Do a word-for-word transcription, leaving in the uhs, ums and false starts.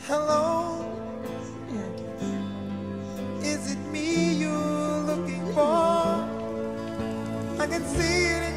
Hello, is it me you're looking for? I can see it